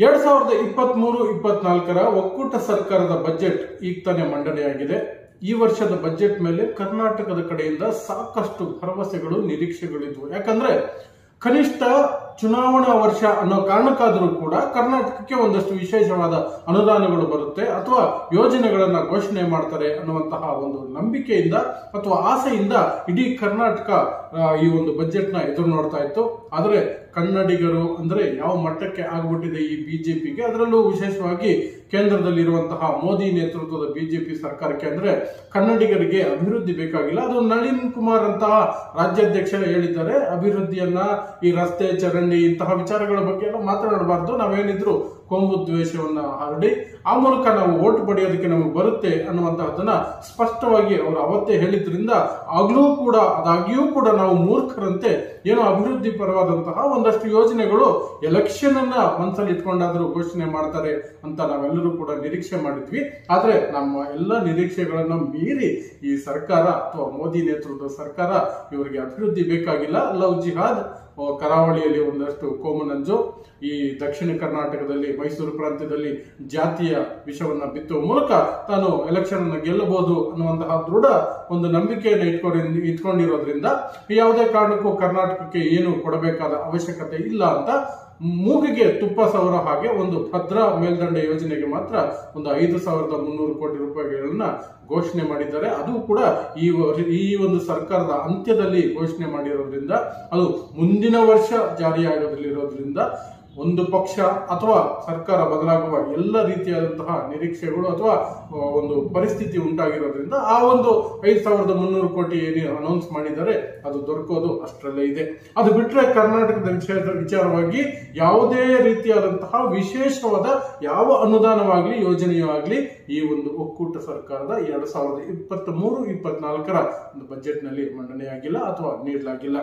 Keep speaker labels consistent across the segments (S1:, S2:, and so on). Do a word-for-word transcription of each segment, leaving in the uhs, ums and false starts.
S1: ಎರಡ್ ಸಾವಿರದ ಇಪ್ಪತ್ತ್ ಮೂರು ಇಪ್ಪತ್ನಾಲ್ಕರ ಒಕ್ಕೂಟ ಸರ್ಕಾರದ ಬಜೆಟ್ ಈಗ ತಾನೇ ಮಂಡನೆಯಾಗಿದೆ. ಈ ವರ್ಷದ ಬಜೆಟ್ ಮೇಲೆ ಕರ್ನಾಟಕದ ಕಡೆಯಿಂದ ಸಾಕಷ್ಟು ಭರವಸೆಗಳು, ನಿರೀಕ್ಷೆಗಳಿದ್ವು. ಯಾಕಂದ್ರೆ ಕನಿಷ್ಠ ಚುನಾವಣಾ ವರ್ಷ ಅನ್ನೋ ಕಾರಣಕ್ಕಾದರೂ ಕೂಡ ಕರ್ನಾಟಕಕ್ಕೆ ಒಂದಷ್ಟು ವಿಶೇಷವಾದ ಅನುದಾನಗಳು ಬರುತ್ತೆ ಅಥವಾ ಯೋಜನೆಗಳನ್ನ ಘೋಷಣೆ ಮಾಡ್ತಾರೆ ಅನ್ನುವಂತಹ ಒಂದು ನಂಬಿಕೆಯಿಂದ ಅಥವಾ ಆಸೆಯಿಂದ ಇಡೀ ಕರ್ನಾಟಕ ಈ ಒಂದು ಬಜೆಟ್ ನ ಎದುರು ನೋಡ್ತಾ ಇತ್ತು. ಆದ್ರೆ ಕನ್ನಡಿಗರು ಅಂದ್ರೆ ಯಾವ ಮಟ್ಟಕ್ಕೆ ಆಗ್ಬಿಟ್ಟಿದೆ ಈ ಬಿಜೆಪಿಗೆ, ಅದರಲ್ಲೂ ವಿಶೇಷವಾಗಿ ಕೇಂದ್ರದಲ್ಲಿರುವಂತಹ ಮೋದಿ ನೇತೃತ್ವದ ಬಿಜೆಪಿ ಸರ್ಕಾರಕ್ಕೆ ಅಂದ್ರೆ ಕನ್ನಡಿಗರಿಗೆ ಅಭಿವೃದ್ಧಿ ಬೇಕಾಗಿಲ್ಲ. ಅದು ನಳಿನ್ ಕುಮಾರ್ ಅಂತಹ ರಾಜ್ಯಾಧ್ಯಕ್ಷ ಹೇಳಿದ್ದಾರೆ, ಅಭಿವೃದ್ಧಿಯನ್ನ ಈ ರಸ್ತೆ, ಚರಂಡಿ ಇಂತಹ ವಿಚಾರಗಳ ಬಗ್ಗೆ ಎಲ್ಲ ಮಾತನಾಡಬಾರ್ದು, ನಾವೇನಿದ್ರು ಕೊಂಬು ದ್ವೇಷವನ್ನ ಹರಡಿ ಆ ಮೂಲಕ ನಾವು ಓಟ್ ಪಡೆಯೋದಕ್ಕೆ ನಮಗೆ ಬರುತ್ತೆ ಅನ್ನುವಂತಹದನ್ನ ಸ್ಪಷ್ಟವಾಗಿ ಅವರು ಅವತ್ತೇ ಹೇಳಿದ್ರಿಂದ ಆಗ್ಲೂ ಕೂಡ ಅದಾಗಿಯೂ ಕೂಡ ನಾವು ಮೂರ್ಖರಂತೆ ಏನೋ ಅಭಿವೃದ್ಧಿ ಪರವಾದಂತಹ ಒಂದಷ್ಟು ಯೋಜನೆಗಳು ಎಲೆಕ್ಷನ್ ಅನ್ನ ಮನಸ್ಸಲ್ಲಿ ಇಟ್ಕೊಂಡಾದ್ರೂ ಘೋಷಣೆ ಮಾಡ್ತಾರೆ ಅಂತ ನಾವೆಲ್ಲರೂ ಕೂಡ ನಿರೀಕ್ಷೆ ಮಾಡಿದ್ವಿ. ಆದ್ರೆ ನಮ್ಮ ಎಲ್ಲ ನಿರೀಕ್ಷೆಗಳನ್ನ ಮೀರಿ ಈ ಸರ್ಕಾರ ಅಥವಾ ಮೋದಿ ನೇತೃತ್ವದ ಸರ್ಕಾರ ಇವರಿಗೆ ಅಭಿವೃದ್ಧಿ ಬೇಕಾಗಿಲ್ಲ, ಲವ್ ಜಿಹಾದ್, ಕರಾವಳಿಯಲ್ಲಿ ಒಂದಷ್ಟು ಕೋಮುನಂಜು, ಈ ದಕ್ಷಿಣ ಕರ್ನಾಟಕದಲ್ಲಿ ಮೈಸೂರು ಪ್ರಾಂತ್ಯದಲ್ಲಿ ಜಾತಿಯ ವಿಷವನ್ನ ಬಿತ್ತುವ ಮೂಲಕ ತಾನು ಎಲೆಕ್ಷನ್ ಅನ್ನು ಗೆಲ್ಲಬಹುದು ಅನ್ನುವಂತಹ ದೃಢ ಒಂದು ನಂಬಿಕೆಯನ್ನು ಇಟ್ಕೊಂಡು ಇಟ್ಕೊಂಡಿರೋದ್ರಿಂದ ಯಾವುದೇ ಕಾರಣಕ್ಕೂ ಕರ್ನಾಟಕಕ್ಕೆ ಏನು ಕೊಡಬೇಕಾದ ಅವಶ್ಯಕತೆ ಇಲ್ಲ ಅಂತ ಮೂಗಿಗೆ ತುಪ್ಪ ಸವರ ಹಾಗೆ ಒಂದು ಭದ್ರಾ ಮೇಲ್ದಂಡೆ ಯೋಜನೆಗೆ ಮಾತ್ರ ಒಂದು ಐದು ಸಾವಿರದ ಮುನ್ನೂರು ಕೋಟಿ ರೂಪಾಯಿಗಳನ್ನ ಘೋಷಣೆ ಮಾಡಿದ್ದಾರೆ. ಅದು ಕೂಡ ಈ ಈ ಒಂದು ಸರ್ಕಾರದ ಅಂತ್ಯದಲ್ಲಿ ಘೋಷಣೆ ಮಾಡಿರೋದ್ರಿಂದ ಅದು ಮುಂದಿನ ವರ್ಷ ಜಾರಿಯಾಗೋದ್ರಲ್ಲಿರೋದ್ರಿಂದ ಒಂದು ಪಕ್ಷ ಅಥವಾ ಸರ್ಕಾರ ಬದಲಾಗುವ ಎಲ್ಲ ರೀತಿಯಾದಂತಹ ನಿರೀಕ್ಷೆಗಳು ಅಥವಾ ಒಂದು ಪರಿಸ್ಥಿತಿ ಉಂಟಾಗಿರೋದ್ರಿಂದ ಆ ಒಂದು ಐದು ಸಾವಿರದ ಮುನ್ನೂರು ಕೋಟಿ ಏನು ಅನೌನ್ಸ್ ಮಾಡಿದ್ದಾರೆ ಅದು ದೊರಕೋದು ಅಷ್ಟರಲ್ಲೇ ಇದೆ. ಅದು ಬಿಟ್ಟರೆ ಕರ್ನಾಟಕದ ವಿಷಯದ ವಿಚಾರವಾಗಿ ಯಾವುದೇ ರೀತಿಯಾದಂತಹ ವಿಶೇಷವಾದ ಯಾವ ಅನುದಾನವಾಗ್ಲಿ ಯೋಜನೆಯಾಗ್ಲಿ ಈ ಒಂದು ಒಕ್ಕೂಟ ಸರ್ಕಾರದ ಎರಡ್ ಸಾವಿರದ ಇಪ್ಪತ್ತ್ ಮೂರು ಇಪ್ಪತ್ನಾಲ್ಕರ ಒಂದು ಬಜೆಟ್ ನಲ್ಲಿ ಮಂಡನೆಯಾಗಿಲ್ಲ ಅಥವಾ ನೀಡಲಾಗಿಲ್ಲ.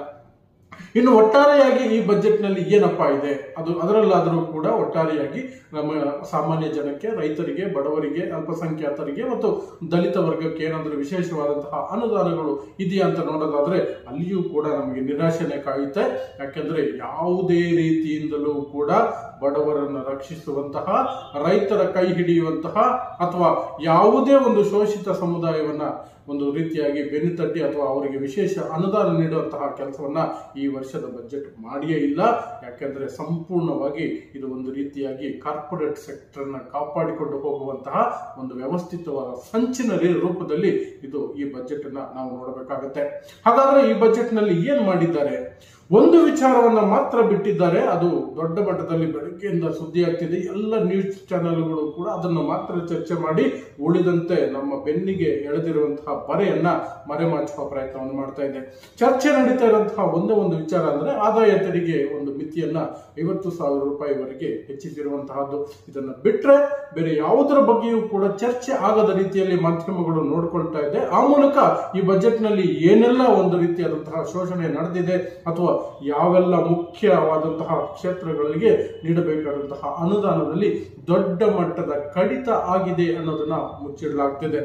S1: ಇನ್ನು ಒಟ್ಟಾರೆಯಾಗಿ ಈ ಬಜೆಟ್ ನಲ್ಲಿ ಏನಪ್ಪಾ ಇದೆ, ಅದು ಅದರಲ್ಲಾದರೂ ಕೂಡ ಒಟ್ಟಾರೆಯಾಗಿ ನಮ್ಮ ಸಾಮಾನ್ಯ ಜನಕ್ಕೆ, ರೈತರಿಗೆ, ಬಡವರಿಗೆ, ಅಲ್ಪಸಂಖ್ಯಾತರಿಗೆ ಮತ್ತು ದಲಿತ ವರ್ಗಕ್ಕೆ ಏನಾದರೂ ವಿಶೇಷವಾದಂತಹ ಅನುದಾನಗಳು ಇದೆಯಾ ಅಂತ ನೋಡೋದಾದ್ರೆ ಅಲ್ಲಿಯೂ ಕೂಡ ನಮಗೆ ನಿರಾಶೆನೆ ಕಾಯುತ್ತೆ. ಯಾಕೆಂದ್ರೆ ಯಾವುದೇ ರೀತಿಯಿಂದಲೂ ಕೂಡ ಬಡವರನ್ನು ರಕ್ಷಿಸುವಂತಹ, ರೈತರ ಕೈ ಹಿಡಿಯುವಂತಹ ಅಥವಾ ಯಾವುದೇ ಒಂದು ಶೋಷಿತ ಸಮುದಾಯವನ್ನ ಒಂದು ರೀತಿಯಾಗಿ ಬೆನ್ನು ತಟ್ಟಿ ಅಥವಾ ಅವರಿಗೆ ವಿಶೇಷ ಅನುದಾನ ನೀಡುವಂತಹ ಕೆಲಸವನ್ನ ಈ ವರ್ಷದ ಬಜೆಟ್ ಮಾಡಿಯೇ ಇಲ್ಲ. ಯಾಕೆಂದ್ರೆ ಸಂಪೂರ್ಣವಾಗಿ ಇದು ಒಂದು ರೀತಿಯಾಗಿ ಕಾರ್ಪೊರೇಟ್ ಸೆಕ್ಟರ್ ನ ಕಾಪಾಡಿಕೊಂಡು ಹೋಗುವಂತಹ ಒಂದು ವ್ಯವಸ್ಥಿತವಾದ ಸಂಚಿನ ರೂಪದಲ್ಲಿ ಇದು ಈ ಬಜೆಟ್ ಅನ್ನ ನಾವು ನೋಡಬೇಕಾಗುತ್ತೆ. ಹಾಗಾದ್ರೆ ಈ ಬಜೆಟ್ ನಲ್ಲಿ ಏನ್ ಮಾಡಿದ್ದಾರೆ? ಒಂದು ವಿಚಾರವನ್ನ ಮಾತ್ರ ಬಿಟ್ಟಿದ್ದಾರೆ, ಅದು ದೊಡ್ಡ ಮಟ್ಟದಲ್ಲಿ ಬೆಳಗ್ಗೆಯಿಂದ ಸುದ್ದಿ ಆಗ್ತಿದೆ. ಎಲ್ಲ ನ್ಯೂಸ್ ಚಾನೆಲ್ಗಳು ಕೂಡ ಅದನ್ನು ಮಾತ್ರ ಚರ್ಚೆ ಮಾಡಿ ಉಳಿದಂತೆ ನಮ್ಮ ಬೆನ್ನಿಗೆ ಎಳೆದಿರುವಂತಹ ಬರೆಯನ್ನ ಮರೆಮಾಚುವ ಪ್ರಯತ್ನವನ್ನು ಮಾಡ್ತಾ ಇದೆ. ಚರ್ಚೆ ನಡೀತಾ ಇರುವಂತಹ ಒಂದೇ ಒಂದು ವಿಚಾರ ಅಂದ್ರೆ ಆದಾಯ ತೆರಿಗೆ ಒಂದು ಮಿತಿಯನ್ನ ಐವತ್ತು ಸಾವಿರ ರೂಪಾಯಿವರೆಗೆ ಹೆಚ್ಚಿಸಿರುವಂತಹದ್ದು. ಇದನ್ನ ಬಿಟ್ರೆ ಬೇರೆ ಯಾವುದರ ಬಗ್ಗೆಯೂ ಕೂಡ ಚರ್ಚೆ ಆಗದ ರೀತಿಯಲ್ಲಿ ಮಾಧ್ಯಮಗಳು ನೋಡ್ಕೊಳ್ತಾ ಇದೆ. ಆ ಮೂಲಕ ಈ ಬಜೆಟ್ ನಲ್ಲಿ ಏನೆಲ್ಲ ಒಂದು ರೀತಿಯಾದಂತಹ ಶೋಷಣೆ ನಡೆದಿದೆ ಅಥವಾ ಯಾವೆಲ್ಲ ಮುಖ್ಯವಾದಂತಹ ಕ್ಷೇತ್ರಗಳಿಗೆ ನೀಡಬೇಕಾದಂತಹ ಅನುದಾನದಲ್ಲಿ ದೊಡ್ಡ ಮಟ್ಟದ ಕಡಿತ ಆಗಿದೆ ಅನ್ನೋದನ್ನ ಮುಚ್ಚಿಡಲಾಗ್ತಿದೆ.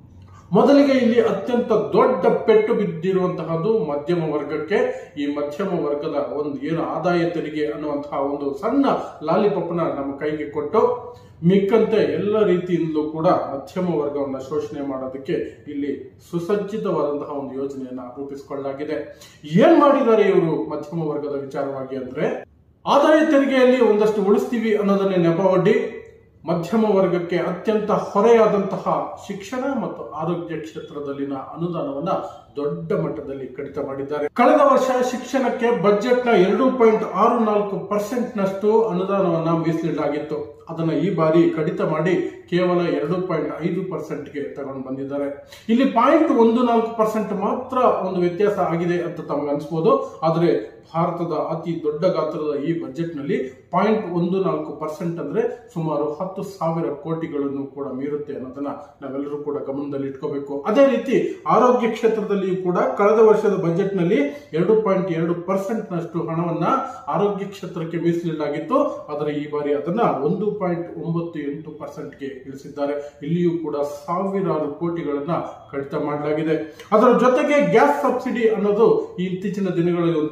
S1: ಮೊದಲಿಗೆ ಇಲ್ಲಿ ಅತ್ಯಂತ ದೊಡ್ಡ ಪೆಟ್ಟು ಬಿದ್ದಿರುವಂತಹದ್ದು ಮಧ್ಯಮ ವರ್ಗಕ್ಕೆ. ಈ ಮಧ್ಯಮ ವರ್ಗದ ಒಂದು ಏನು ಆದಾಯ ತೆರಿಗೆ ಅನ್ನುವಂತಹ ಒಂದು ಸಣ್ಣ ಲಾಲಿಪಾಪ್ನ ನಮ್ಮ ಕೈಗೆ ಕೊಟ್ಟು ಮಿಕ್ಕಂತೆ ಎಲ್ಲ ರೀತಿಯಿಂದಲೂ ಕೂಡ ಮಧ್ಯಮ ವರ್ಗವನ್ನ ಶೋಷಣೆ ಮಾಡೋದಕ್ಕೆ ಇಲ್ಲಿ ಸುಸಜ್ಜಿತವಾದಂತಹ ಒಂದು ಯೋಜನೆಯನ್ನ ರೂಪಿಸಿಕೊಳ್ಳಲಾಗಿದೆ. ಏನ್ ಮಾಡಿದ್ದಾರೆ ಇವರು ಮಧ್ಯಮ ವರ್ಗದ ವಿಚಾರವಾಗಿ ಅಂದ್ರೆ, ಆದಾಯ ತೆರಿಗೆಯಲ್ಲಿ ಒಂದಷ್ಟು ಉಳಿಸ್ತೀವಿ ಅನ್ನೋದನ್ನೇ ನೆಪವೊಡ್ಡಿ ಮಧ್ಯಮ ವರ್ಗಕ್ಕೆ ಅತ್ಯಂತ ಹೊರೆಯಾದಂತಹ ಶಿಕ್ಷಣ ಮತ್ತು ಆರೋಗ್ಯ ಕ್ಷೇತ್ರದಲ್ಲಿನ ಅನುದಾನವನ್ನ ದೊಡ್ಡ ಮಟ್ಟದಲ್ಲಿ ಕಡಿತ ಮಾಡಿದ್ದಾರೆ. ಕಳೆದ ವರ್ಷ ಶಿಕ್ಷಣಕ್ಕೆ ಬಜೆಟ್ ನ ಎರಡು ಪಾಯಿಂಟ್ ಆರು ನಾಲ್ಕು ಪರ್ಸೆಂಟ್ ನಷ್ಟು ಅನುದಾನವನ್ನ ಮೀಸಲಿಡಲಾಗಿತ್ತು. ಅದನ್ನ ಈ ಬಾರಿ ಕಡಿತ ಮಾಡಿ ಕೇವಲ ಎರಡು ಪಾಯಿಂಟ್ ಐದು ಪರ್ಸೆಂಟ್ಗೆ ತಗೊಂಡು ಬಂದಿದ್ದಾರೆ. ಇಲ್ಲಿ ಪಾಯಿಂಟ್ ಒಂದು ನಾಲ್ಕು ಪರ್ಸೆಂಟ್ ಮಾತ್ರ ಒಂದು ವ್ಯತ್ಯಾಸ ಆಗಿದೆ ಅಂತ ತಮಗೆ ಅನಿಸಬಹುದು. ಆದರೆ ಭಾರತದ ಅತಿ ದೊಡ್ಡ ಗಾತ್ರದ ಈ ಬಜೆಟ್ ನಲ್ಲಿ ಪಾಯಿಂಟ್ ಒಂದು ನಾಲ್ಕು ಪರ್ಸೆಂಟ್ ಅಂದ್ರೆ ಸುಮಾರು ಹತ್ತು ಸಾವಿರ ಕೋಟಿಗಳನ್ನು ಕೂಡ ಮೀರುತ್ತೆ ಅನ್ನೋದನ್ನ ನಾವೆಲ್ಲರೂ ಕೂಡ ಗಮನದಲ್ಲಿ ಇಟ್ಕೋಬೇಕು. ಅದೇ ರೀತಿ ಆರೋಗ್ಯ ಕ್ಷೇತ್ರದಲ್ಲಿಯೂ ಕೂಡ ಕಳೆದ ವರ್ಷದ ಬಜೆಟ್ ನಲ್ಲಿ ಎರಡು ಪಾಯಿಂಟ್ ಎರಡು ಪರ್ಸೆಂಟ್ ನಷ್ಟು ಹಣವನ್ನ ಆರೋಗ್ಯ ಕ್ಷೇತ್ರಕ್ಕೆ ಮೀಸಲಿಡಲಾಗಿತ್ತು. ಆದರೆ ಈ ಬಾರಿ ಅದನ್ನ ಒಂದು ಪಾಯಿಂಟ್ ಒಂಬತ್ತು ಎಂಟು ಪರ್ಸೆಂಟ್ಗೆ ಇಳಿಸಿದ್ದಾರೆ. ಇಲ್ಲಿಯೂ ಕೂಡ ಸಾವಿರಾರು ಕೋಟಿಗಳನ್ನ ಕಡಿತ ಮಾಡಲಾಗಿದೆ. ಅದರ ಜೊತೆಗೆ ಗ್ಯಾಸ್ ಸಬ್ಸಿಡಿ ಅನ್ನೋದು ಈ ಇತ್ತೀಚಿನ ದಿನಗಳಲ್ಲಿ ಒಂದು ರೀತಿಯಲ್ಲಿ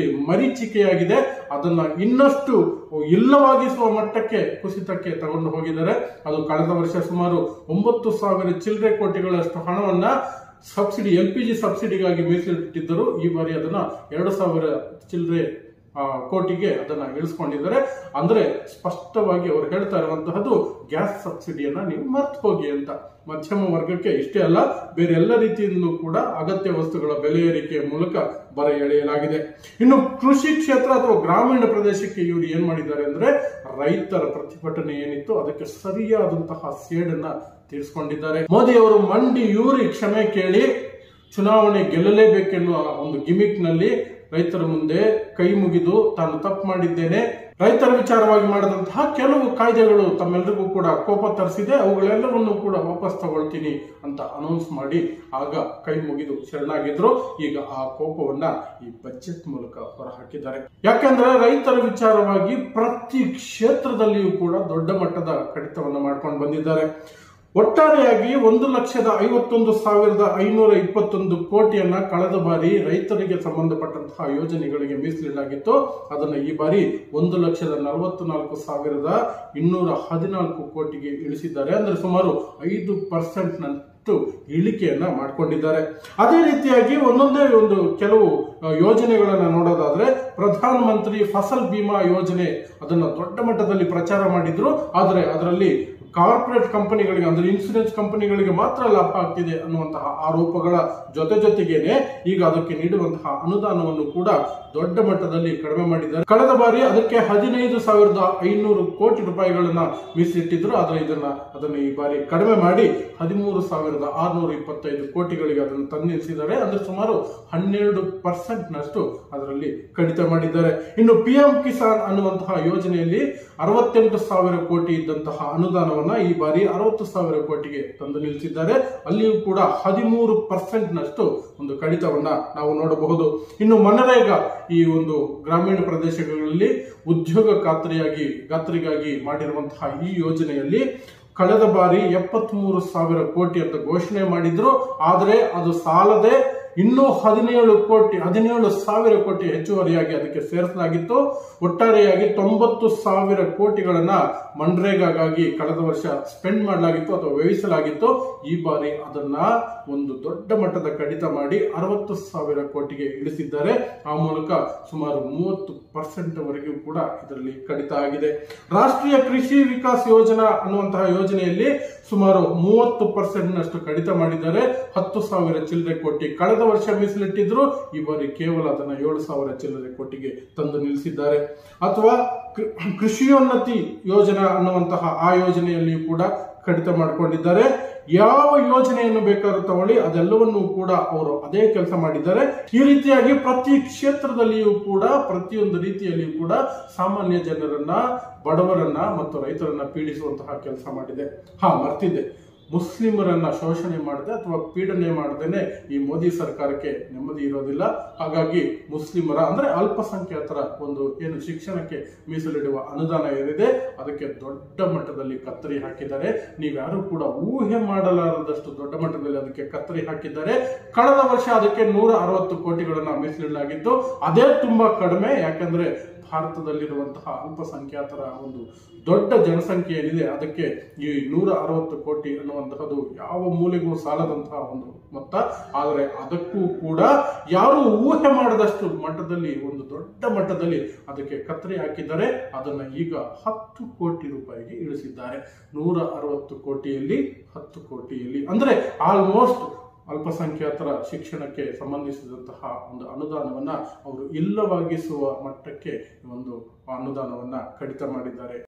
S1: ಇದರಲ್ಲಿ ಮರೀಚಿಕೆಯಾಗಿದೆ. ಅದನ್ನ ಇನ್ನಷ್ಟು ಇಲ್ಲವಾಗಿಸುವ ಮಟ್ಟಕ್ಕೆ ಕುಸಿತಕ್ಕೆ ತಗೊಂಡು ಹೋಗಿದ್ದಾರೆ. ಅದು ಕಳೆದ ವರ್ಷ ಸುಮಾರು ಒಂಬತ್ತು ಸಾವಿರ ಚಿಲ್ಲರೆ ಕೋಟಿಗಳಷ್ಟು ಹಣವನ್ನ ಸಬ್ಸಿಡಿ ಎಲ್ ಪಿ ಜಿ ಸಬ್ಸಿಡಿಗಾಗಿ ಮೀಸಲಿಟ್ಟಿದ್ದರು. ಈ ಬಾರಿ ಅದನ್ನ ಎರಡು ಸಾವಿರ ಚಿಲ್ಲರೆ ಕೋಟಿಗೆ ಅದನ್ನ ಇಳಿಸ್ಕೊಂಡಿದ್ದಾರೆ. ಅಂದ್ರೆ ಸ್ಪಷ್ಟವಾಗಿ ಅವರು ಹೇಳ್ತಾ ಇರುವಂತಹದ್ದು ಗ್ಯಾಸ್ ಸಬ್ಸಿಡಿಯನ್ನ ನೀವು ಮರ್ತು ಹೋಗಿ ಅಂತ. ಮಧ್ಯಮ ವರ್ಗಕ್ಕೆ ಇಷ್ಟೇ ಅಲ್ಲ, ಬೇರೆ ಎಲ್ಲ ರೀತಿಯಿಂದಲೂ ಕೂಡ ಅಗತ್ಯ ವಸ್ತುಗಳ ಬೆಲೆ ಏರಿಕೆಯ ಮೂಲಕ ಬರ ಎಳೆಯಲಾಗಿದೆ. ಇನ್ನು ಕೃಷಿ ಕ್ಷೇತ್ರ ಅಥವಾ ಗ್ರಾಮೀಣ ಪ್ರದೇಶಕ್ಕೆ ಇವರು ಏನ್ ಮಾಡಿದ್ದಾರೆ ಅಂದ್ರೆ ರೈತರ ಪ್ರತಿಭಟನೆ ಏನಿತ್ತು ಅದಕ್ಕೆ ಸರಿಯಾದಂತಹ ಸೇಡನ್ನ ತೀರಿಸಿಕೊಂಡಿದ್ದಾರೆ. ಮೋದಿ ಅವರು ಮಂಡಿ ಯೂರಿ ಕ್ಷಮೆ ಕೇಳಿ ಚುನಾವಣೆ ಗೆಲ್ಲಲೇಬೇಕೆನ್ನುವ ಒಂದು ಗಿಮಿಕ್ ನಲ್ಲಿ ರೈತರ ಮುಂದೆ ಕೈ ಮುಗಿದು ತಾನು ತಪ್ಪು ಮಾಡಿದ್ದೇನೆ, ರೈತರ ವಿಚಾರವಾಗಿ ಮಾಡಿದಂತಹ ಕೆಲವು ಕಾಯ್ದೆಗಳು ತಮ್ಮೆಲ್ಲರಿಗೂ ಕೂಡ ಕೋಪ ತರಿಸಿದೆ, ಅವುಗಳೆಲ್ಲವನ್ನು ಕೂಡ ವಾಪಸ್ ತಗೊಳ್ತೀನಿ ಅಂತ ಅನೌನ್ಸ್ ಮಾಡಿ ಆಗ ಕೈ ಮುಗಿದು ಶರಣಾಗಿದ್ರು. ಈಗ ಆ ಕೋಪವನ್ನ ಈ ಬಜೆಟ್ ಮೂಲಕ ಹೊರಹಾಕಿದ್ದಾರೆ. ಯಾಕಂದ್ರೆ ರೈತರ ವಿಚಾರವಾಗಿ ಪ್ರತಿ ಕ್ಷೇತ್ರದಲ್ಲಿಯೂ ಕೂಡ ದೊಡ್ಡ ಮಟ್ಟದ ಕಡಿತವನ್ನು ಮಾಡ್ಕೊಂಡು ಬಂದಿದ್ದಾರೆ. ಒಟ್ಟಾರೆಯಾಗಿ ಒಂದು ಲಕ್ಷದ ಐವತ್ತೊಂದು ಸಾವಿರದ ಐನೂರ ಇಪ್ಪತ್ತೊಂದು ಕೋಟಿಯನ್ನ ಕಳೆದ ಬಾರಿ ರೈತರಿಗೆ ಸಂಬಂಧಪಟ್ಟಂತಹ ಯೋಜನೆಗಳಿಗೆ ಮೀಸಲಿಡಲಾಗಿತ್ತು. ಅದನ್ನು ಈ ಬಾರಿ ಒಂದು ಲಕ್ಷದ ನಲವತ್ತು ನಾಲ್ಕು ಸಾವಿರದ ಇನ್ನೂರ ಹದಿನಾಲ್ಕು ಕೋಟಿಗೆ ಇಳಿಸಿದ್ದಾರೆ. ಅಂದ್ರೆ ಸುಮಾರು ಐದು ಪರ್ಸೆಂಟ್ ನಷ್ಟು ಇಳಿಕೆಯನ್ನ ಮಾಡಿಕೊಂಡಿದ್ದಾರೆ. ಅದೇ ರೀತಿಯಾಗಿ ಒಂದೊಂದೇ ಒಂದು ಕೆಲವು ಯೋಜನೆಗಳನ್ನ ನೋಡೋದಾದ್ರೆ ಪ್ರಧಾನ ಮಂತ್ರಿ ಫಸಲ್ ಬಿಮಾ ಯೋಜನೆ ಅದನ್ನ ದೊಡ್ಡ ಮಟ್ಟದಲ್ಲಿ ಪ್ರಚಾರ ಮಾಡಿದ್ರು. ಆದರೆ ಅದರಲ್ಲಿ ಕಾರ್ಪೊರೇಟ್ ಕಂಪನಿಗಳಿಗೆ ಅಂದ್ರೆ ಇನ್ಸೂರೆನ್ಸ್ ಕಂಪನಿಗಳಿಗೆ ಮಾತ್ರ ಲಾಭ ಆಗ್ತಿದೆ ಅನ್ನುವಂತಹ ಆರೋಪಗಳ ಜೊತೆ ಜೊತೆಗೇನೆ ಈಗ ಅದಕ್ಕೆ ನೀಡುವಂತಹ ಅನುದಾನವನ್ನು ಕೂಡ ದೊಡ್ಡ ಮಟ್ಟದಲ್ಲಿ ಕಡಿಮೆ ಮಾಡಿದ್ದಾರೆ. ಕಳೆದ ಬಾರಿ ಅದಕ್ಕೆ ಹದಿನೈದು ಸಾವಿರದ ಐನೂರು ಕೋಟಿ ರೂಪಾಯಿಗಳನ್ನ ಮೀಸಲಿಟ್ಟಿದ್ರು. ಆದ್ರೆ ಇದನ್ನ ಅದನ್ನು ಈ ಬಾರಿ ಕಡಿಮೆ ಮಾಡಿ ಹದಿಮೂರು ಸಾವಿರದ ಆರ್ನೂರ ಇಪ್ಪತ್ತೈದು ಕೋಟಿಗಳಿಗೆ ಅದನ್ನು ತಂದಿರಿಸಿದ್ದಾರೆ. ಅಂದ್ರೆ ಸುಮಾರು ಹನ್ನೆರಡು ಪರ್ಸೆಂಟ್ ನಷ್ಟು ಅದರಲ್ಲಿ ಕಡಿತ ಮಾಡಿದ್ದಾರೆ. ಇನ್ನು ಪಿ ಎಂ ಕಿಸಾನ್ ಅನ್ನುವಂತಹ ಯೋಜನೆಯಲ್ಲಿ ಅರವತ್ತೆಂಟು ಸಾವಿರ ಕೋಟಿ ಇದ್ದಂತಹ ಅನುದಾನವನ್ನು ಈ ಬಾರಿ ಅರವತ್ತು ಸಾವಿರ ಕೋಟಿಗೆ ತಂದು ನಿಲ್ಲಿಸಿದ್ದಾರೆ. ಅಲ್ಲಿಯೂ ಕೂಡ ಹದಿಮೂರು ಪರ್ಸೆಂಟ್ ನಷ್ಟು ಒಂದು ಕಡಿತವನ್ನ ನಾವು ನೋಡಬಹುದು. ಇನ್ನು ಮನರೇಗಾ ಈ ಒಂದು ಗ್ರಾಮೀಣ ಪ್ರದೇಶಗಳಲ್ಲಿ ಉದ್ಯೋಗ ಖಾತ್ರಿಯಾಗಿ ಖಾತ್ರಿಗಾಗಿ ಮಾಡಿರುವಂತಹ ಈ ಯೋಜನೆಯಲ್ಲಿ ಕಳೆದ ಬಾರಿ ಎಪ್ಪತ್ತ್ ಮೂರು ಸಾವಿರ ಕೋಟಿ ಅಂತ ಘೋಷಣೆ ಮಾಡಿದ್ರು. ಆದರೆ ಅದು ಸಾಲದೆ ಇನ್ನೂ ಹದಿನೇಳು ಕೋಟಿ ಹದಿನೇಳು ಸಾವಿರ ಕೋಟಿ ಹೆಚ್ಚುವರಿಯಾಗಿ ಅದಕ್ಕೆ ಸೇರಿಸಲಾಗಿತ್ತು. ಒಟ್ಟಾರೆಯಾಗಿ ತೊಂಬತ್ತು ಸಾವಿರ ಕೋಟಿಗಳನ್ನ ಮನ್ರೇಗಾಗಾಗಿ ಕಳೆದ ವರ್ಷ ಸ್ಪೆಂಡ್ ಮಾಡಲಾಗಿತ್ತು ಅಥವಾ ವ್ಯಯಿಸಲಾಗಿತ್ತು. ಈ ಬಾರಿ ಅದನ್ನ ಒಂದು ದೊಡ್ಡ ಮಟ್ಟದ ಕಡಿತ ಮಾಡಿ ಅರವತ್ತು ಸಾವಿರ ಕೋಟಿಗೆ ಇಳಿಸಿದ್ದಾರೆ. ಆ ಮೂಲಕ ಸುಮಾರು ಮೂವತ್ತು ಪರ್ಸೆಂಟ್ ವರೆಗೂ ಕೂಡ ಇದರಲ್ಲಿ ಕಡಿತ ಆಗಿದೆ. ರಾಷ್ಟ್ರೀಯ ಕೃಷಿ ವಿಕಾಸ್ ಯೋಜನಾ ಅನ್ನುವಂತಹ ಯೋಜನೆಯಲ್ಲಿ ಸುಮಾರು ಮೂವತ್ತು ಪರ್ಸೆಂಟ್ ನಷ್ಟು ಕಡಿತ ಮಾಡಿದ್ದಾರೆ. ಹತ್ತು ಸಾವಿರ ಚಿಲ್ಲರೆ ಕೋಟಿ ಕಳೆದ ವರ್ಷ ಮೀಸಲಿಟ್ಟಿದ್ರು. ಈ ಬಾರಿ ಕೇವಲ ಅದನ್ನ ಏಳು ಸಾವಿರ ಚಿಲ್ಲರೆ ಕೋಟಿಗೆ ತಂದು ನಿಲ್ಲಿಸಿದ್ದಾರೆ. ಅಥವಾ ಕೃಷಿಯೋನ್ನತಿ ಯೋಜನಾ ಅನ್ನುವಂತಹ ಆ ಯೋಜನೆಯಲ್ಲಿಯೂ ಕೂಡ ಕಡಿತ ಮಾಡಿಕೊಂಡಿದ್ದಾರೆ. ಯಾವ ಯೋಜನೆಯನ್ನು ಬೇಕಾದ್ರೂ ತಗೊಳ್ಳಿ ಅದೆಲ್ಲವನ್ನೂ ಕೂಡ ಅವರು ಅದೇ ಕೆಲಸ ಮಾಡಿದ್ದಾರೆ. ಈ ರೀತಿಯಾಗಿ ಪ್ರತಿ ಕ್ಷೇತ್ರದಲ್ಲಿಯೂ ಕೂಡ ಪ್ರತಿಯೊಂದು ರೀತಿಯಲ್ಲಿಯೂ ಕೂಡ ಸಾಮಾನ್ಯ ಜನರನ್ನ, ಬಡವರನ್ನ ಮತ್ತು ರೈತರನ್ನ ಪೀಡಿಸುವಂತಹ ಕೆಲಸ ಮಾಡಿದೆ. ಹಾ ಮರ್ತಿದ್ದೆ, ಮುಸ್ಲಿಮರನ್ನ ಶೋಷಣೆ ಮಾಡದೆ ಅಥವಾ ಪೀಡನೆ ಮಾಡದೇನೆ ಈ ಮೋದಿ ಸರ್ಕಾರಕ್ಕೆ ನೆಮ್ಮದಿ ಇರೋದಿಲ್ಲ. ಹಾಗಾಗಿ ಮುಸ್ಲಿಮರ ಅಂದ್ರೆ ಅಲ್ಪಸಂಖ್ಯಾತರ ಒಂದು ಏನು ಶಿಕ್ಷಣಕ್ಕೆ ಮೀಸಲಿಡುವ ಅನುದಾನ ಏನಿದೆ ಅದಕ್ಕೆ ದೊಡ್ಡ ಮಟ್ಟದಲ್ಲಿ ಕತ್ತರಿ ಹಾಕಿದ್ದಾರೆ. ನೀವ್ಯಾರು ಕೂಡ ಊಹೆ ಮಾಡಲಾರದಷ್ಟು ದೊಡ್ಡ ಮಟ್ಟದಲ್ಲಿ ಅದಕ್ಕೆ ಕತ್ತರಿ ಹಾಕಿದ್ದಾರೆ. ಕಳೆದ ವರ್ಷ ಅದಕ್ಕೆ ನೂರ ಅರವತ್ತು ಕೋಟಿಗಳನ್ನ ಮೀಸಲಿಡಲಾಗಿತ್ತು. ಅದೇ ತುಂಬಾ ಕಡಿಮೆ. ಯಾಕಂದ್ರೆ ಭಾರತದಲ್ಲಿರುವಂತಹ ಅಲ್ಪಸಂಖ್ಯಾತರ ಒಂದು ದೊಡ್ಡ ಜನಸಂಖ್ಯೆ ಏನಿದೆ ಅದಕ್ಕೆ ಈ ನೂರ ಅರವತ್ತು ಕೋಟಿ ಅನ್ನುವಂತಹದ್ದು ಯಾವ ಮೂಲೆಗೂ ಸಾಲದಂತಹ ಒಂದು ಮೊತ್ತ. ಆದರೆ ಅದಕ್ಕೂ ಕೂಡ ಯಾರು ಊಹೆ ಮಾಡದಷ್ಟು ಮಟ್ಟದಲ್ಲಿ ಒಂದು ದೊಡ್ಡ ಮಟ್ಟದಲ್ಲಿ ಅದಕ್ಕೆ ಕತ್ತರಿ ಹಾಕಿದ್ದಾರೆ. ಅದನ್ನ ಈಗ ಹತ್ತು ಕೋಟಿ ರೂಪಾಯಿಗೆ ಇಳಿಸಿದ್ದಾರೆ. ನೂರ ಅರವತ್ತು ಕೋಟಿಯಲ್ಲಿ ಹತ್ತು ಕೋಟಿಯಲ್ಲಿ ಅಂದ್ರೆ ಆಲ್ಮೋಸ್ಟ್ ಅಲ್ಪಸಂಖ್ಯಾತರ ಶಿಕ್ಷಣಕ್ಕೆ ಸಂಬಂಧಿಸಿದಂತಹ ಒಂದು ಅನುದಾನವನ್ನ ಅವರು ಇಲ್ಲವಾಗಿಸುವ ಮಟ್ಟಕ್ಕೆ ಒಂದು ಅನುದಾನವನ್ನ ಕಡಿತ ಮಾಡಿದ್ದಾರೆ.